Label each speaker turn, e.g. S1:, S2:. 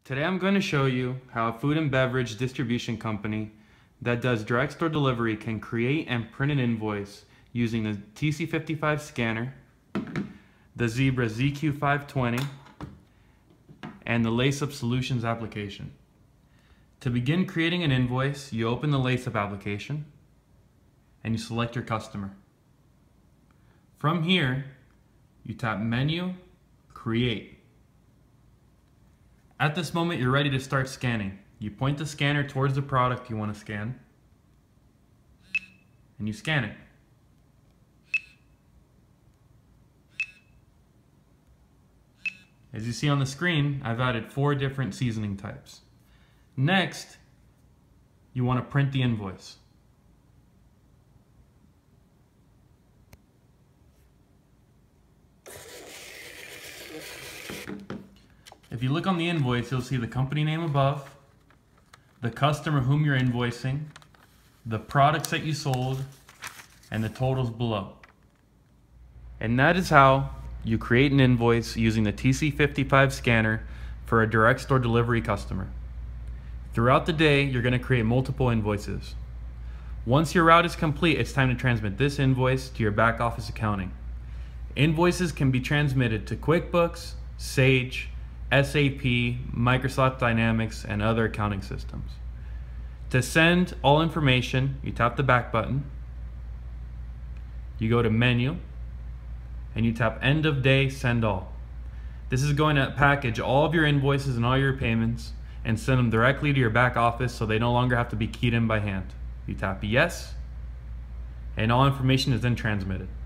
S1: Today I'm going to show you how a food and beverage distribution company that does direct store delivery can create and print an invoice using the TC55 scanner, the Zebra ZQ520, and the LaceUp Solutions application. To begin creating an invoice, you open the LaceUp application and you select your customer. From here, you tap Menu, Create. At this moment, you're ready to start scanning. You point the scanner towards the product you want to scan, and you scan it. As you see on the screen, I've added 4 different seasoning types. Next, you want to print the invoice. If you look on the invoice, you'll see the company name above, the customer whom you're invoicing, the products that you sold, and the totals below. And that is how you create an invoice using the TC55 scanner for a direct store delivery customer. Throughout the day, you're going to create multiple invoices. Once your route is complete, it's time to transmit this invoice to your back office accounting. Invoices can be transmitted to QuickBooks, Sage, SAP, Microsoft Dynamics, and other accounting systems. To send all information, you tap the back button, you go to Menu, and you tap End of Day, Send All. This is going to package all of your invoices and all your payments and send them directly to your back office so they no longer have to be keyed in by hand. You tap Yes, and all information is then transmitted.